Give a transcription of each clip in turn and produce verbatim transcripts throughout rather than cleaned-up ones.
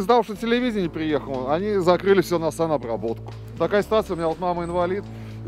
издал, что телевидение приехало, они закрыли все на санобработку. Такая ситуация, у меня вот мама инвалид,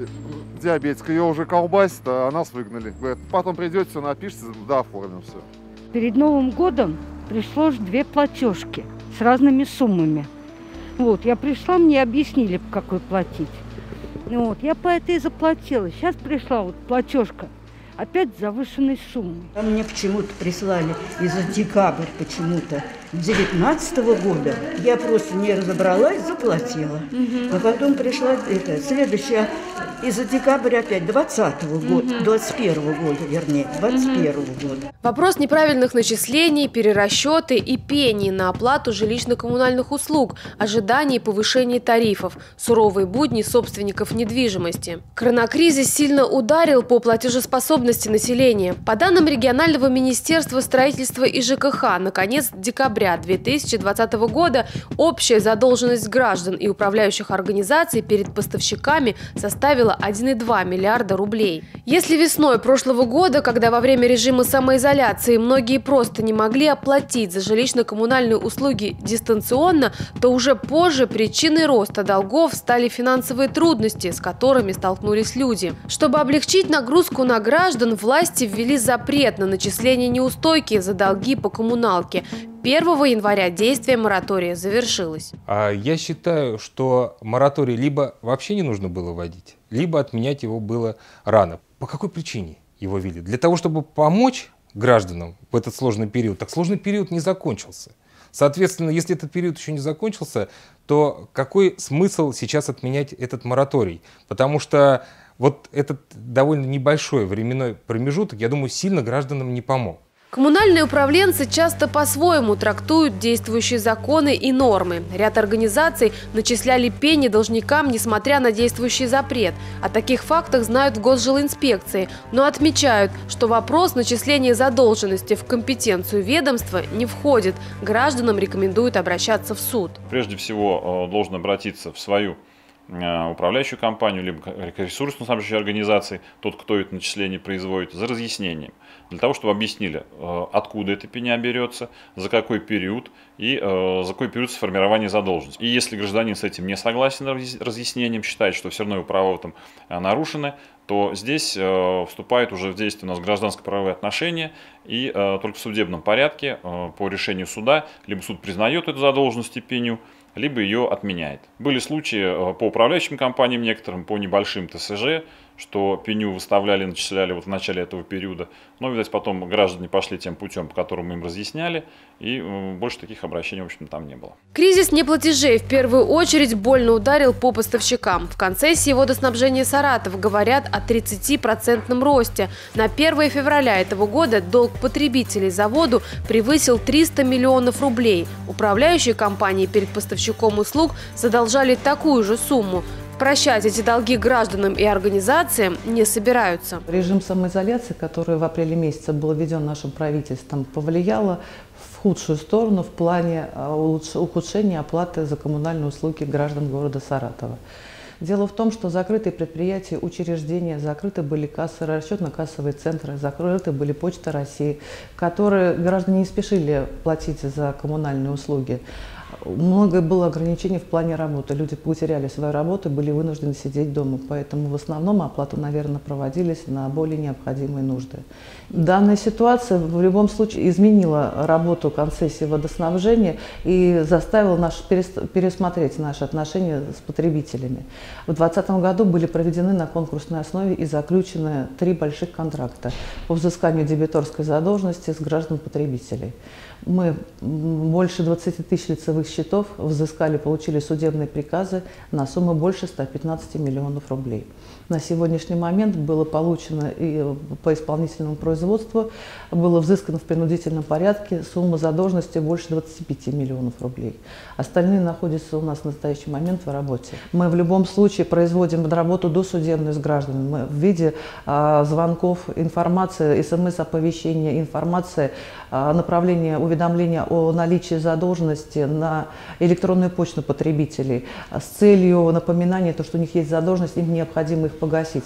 диабетик, ее уже колбасит, а нас выгнали. Говорят, потом придете, все напишите, да, оформим все. Перед Новым годом пришло же две платежки с разными суммами. Вот, я пришла, мне объяснили, по какой платить. Вот, я по этой заплатила. Сейчас пришла вот платежка. Опять завышенной суммы. А мне почему-то прислали и за декабрь почему-то девятнадцатого года. Я просто не разобралась, заплатила. Угу. А потом пришла это, следующая и за декабрь опять двадцатого года, двадцать первого года, вернее, двадцать первого года. Вопрос неправильных начислений, перерасчеты и пений на оплату жилищно-коммунальных услуг, ожиданий повышения тарифов, суровые будни собственников недвижимости. Коронакризис сильно ударил по платежеспособности населения. По данным регионального министерства строительства и ЖКХ, на конец декабря две тысячи двадцатого года общая задолженность граждан и управляющих организаций перед поставщиками составила один и два миллиарда рублей. Если весной прошлого года, когда во время режима самоизоляции многие просто не могли оплатить за жилищно-коммунальные услуги дистанционно, то уже позже причиной роста долгов стали финансовые трудности, с которыми столкнулись люди. Чтобы облегчить нагрузку на граждан, власти ввели запрет на начисление неустойки за долги по коммуналке. первого января действие моратория завершилось. Я считаю, что мораторий либо вообще не нужно было вводить, либо отменять его было рано. По какой причине его ввели? Для того, чтобы помочь гражданам в этот сложный период. Так сложный период не закончился. Соответственно, если этот период еще не закончился, то какой смысл сейчас отменять этот мораторий? Потому что вот этот довольно небольшой временной промежуток, я думаю, сильно гражданам не помог. Коммунальные управленцы часто по-своему трактуют действующие законы и нормы. Ряд организаций начисляли пени должникам, несмотря на действующий запрет. О таких фактах знают в Госжилинспекции, но отмечают, что вопрос начисления задолженности в компетенцию ведомства не входит. Гражданам рекомендуют обращаться в суд. Прежде всего, должен обратиться в свою управляющую компанию, либо к ресурсно-снабжающей организации, тот, кто это начисление производит, за разъяснением. Для того, чтобы объяснили, откуда эта пеня берется, за какой период и за какой период сформирования задолженности. И если гражданин с этим не согласен разъяснением, считает, что все равно его права там нарушены, то здесь вступает уже в действие у нас гражданско-правовые отношения, и только в судебном порядке по решению суда либо суд признает эту задолженность и пеню, либо ее отменяет. Были случаи по управляющим компаниям некоторым, по небольшим ТСЖ, что пеню выставляли, начисляли вот в начале этого периода. Но, видать, потом граждане пошли тем путем, по которому им разъясняли, и больше таких обращений, в общем, там не было. Кризис неплатежей в первую очередь больно ударил по поставщикам. В концессии водоснабжения Саратова говорят о тридцатипроцентном росте. На первое февраля этого года долг потребителей за воду превысил триста миллионов рублей. Управляющие компании перед поставщиком услуг задолжали такую же сумму. Прощать эти долги гражданам и организациям не собираются. Режим самоизоляции, который в апреле месяце был введен нашим правительством, повлияло в худшую сторону в плане ухудшения оплаты за коммунальные услуги граждан города Саратова. Дело в том, что закрыты предприятия, учреждения, закрыты были кассы, расчетно-кассовые центры, закрыты были Почта России, которые граждане не спешили платить за коммунальные услуги. Много было ограничений в плане работы. Люди потеряли свою работу, были вынуждены сидеть дома. Поэтому в основном оплаты, наверное, проводились на более необходимые нужды. Данная ситуация в любом случае изменила работу концессии водоснабжения и заставила наш, пересмотреть наши отношения с потребителями. В две тысячи двадцатом году были проведены на конкурсной основе и заключены три больших контракта по взысканию дебиторской задолженности с граждан-потребителей. Мы больше двадцати тысяч лицевых счетов взыскали, получили судебные приказы на сумму больше ста пятнадцати миллионов рублей. На сегодняшний момент было получено и по исполнительному производству, было взыскано в принудительном порядке сумма задолженности больше двадцати пяти миллионов рублей. Остальные находятся у нас в настоящий момент в работе. Мы в любом случае производим работу досудебную с гражданами. Мы в виде а, звонков, информации, смс-оповещения, информации, а, направления, уведомления о наличии задолженности на электронную почту потребителей с целью напоминания, то, что у них есть задолженность, им необходимо их погасить.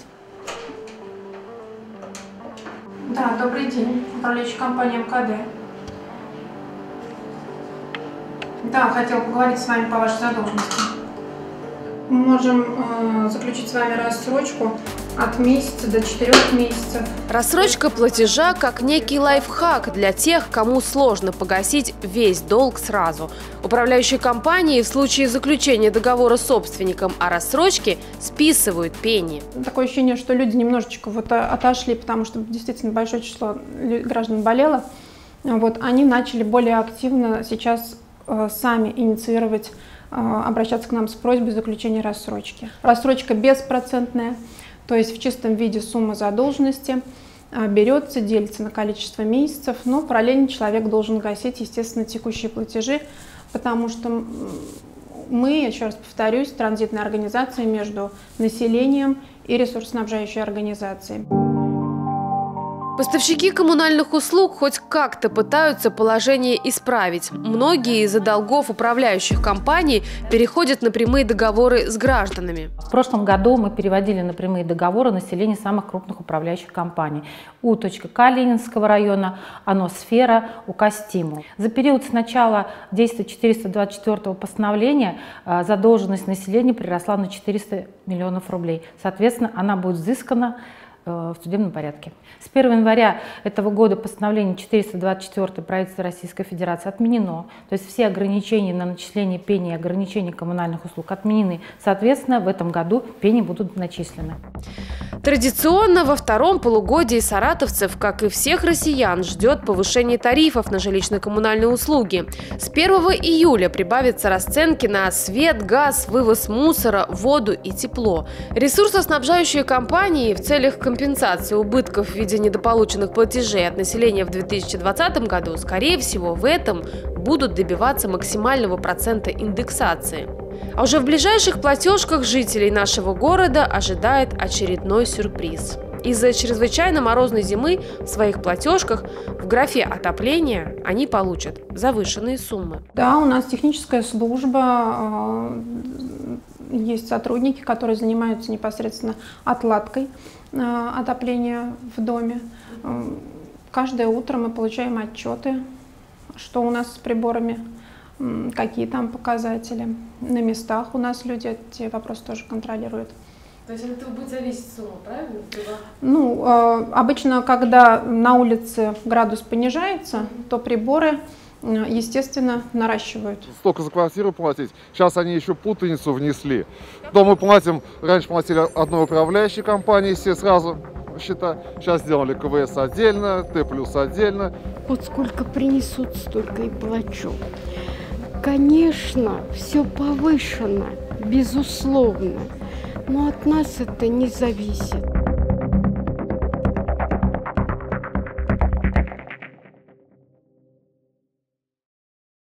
Да, добрый день. Управляющая компания МКД. Да, хотела поговорить с вами по вашей задолженности. Мы можем э, заключить с вами рассрочку от месяца до четырех месяцев. Рассрочка платежа как некий лайфхак для тех, кому сложно погасить весь долг сразу. Управляющие компании в случае заключения договора с собственником о рассрочке списывают пени. Такое ощущение, что люди немножечко вот отошли, потому что действительно большое число граждан болело. Вот, они начали более активно сейчас э, сами инициировать, э, обращаться к нам с просьбой заключения рассрочки. Рассрочка беспроцентная, то есть в чистом виде сумма задолженности э, берется, делится на количество месяцев, но параллельно человек должен гасить, естественно, текущие платежи, потому что мы, еще раз повторюсь, транзитная организация между населением и ресурсоснабжающей организацией. Поставщики коммунальных услуг хоть как-то пытаются положение исправить. Многие из-за долгов управляющих компаний переходят на прямые договоры с гражданами. В прошлом году мы переводили на прямые договоры население самых крупных управляющих компаний. У.К. Ленинского района, Аносфера, УК Стимул. За период с начала действия четыреста двадцать четвёртого постановления задолженность населения приросла на четыреста миллионов рублей. Соответственно, она будет взыскана в судебном порядке. С первого января этого года постановление четыреста двадцать четыре правительства Российской Федерации отменено. То есть все ограничения на начисление пени и ограничения коммунальных услуг отменены. Соответственно, в этом году пени будут начислены. Традиционно во втором полугодии саратовцев, как и всех россиян, ждет повышение тарифов на жилищно-коммунальные услуги. С первого июля прибавятся расценки на свет, газ, вывоз мусора, воду и тепло. Ресурсоснабжающие компании в целях компенсации убытков в виде недополученных платежей от населения в две тысячи двадцатом году, скорее всего, в этом будут добиваться максимального процента индексации. А уже в ближайших платежках жителей нашего города ожидает очередной сюрприз. Из-за чрезвычайно морозной зимы в своих платежках в графе отопления они получат завышенные суммы. Да, у нас техническая служба, есть сотрудники, которые занимаются непосредственно отладкой отопления в доме. Каждое утро мы получаем отчеты, что у нас с приборами, какие там показатели. На местах у нас люди эти вопросы тоже контролируют. То есть от этого будет зависеть сумма, правильно? Ну, э, обычно, когда на улице градус понижается, то приборы, э, естественно, наращивают. Столько за квартиру платить. Сейчас они еще путаницу внесли. То мы платим, раньше платили одной управляющей компании все сразу счета. Сейчас сделали КВС отдельно, Т плюс отдельно. Вот сколько принесут, столько и плачу. Конечно, все повышено, безусловно, но от нас это не зависит.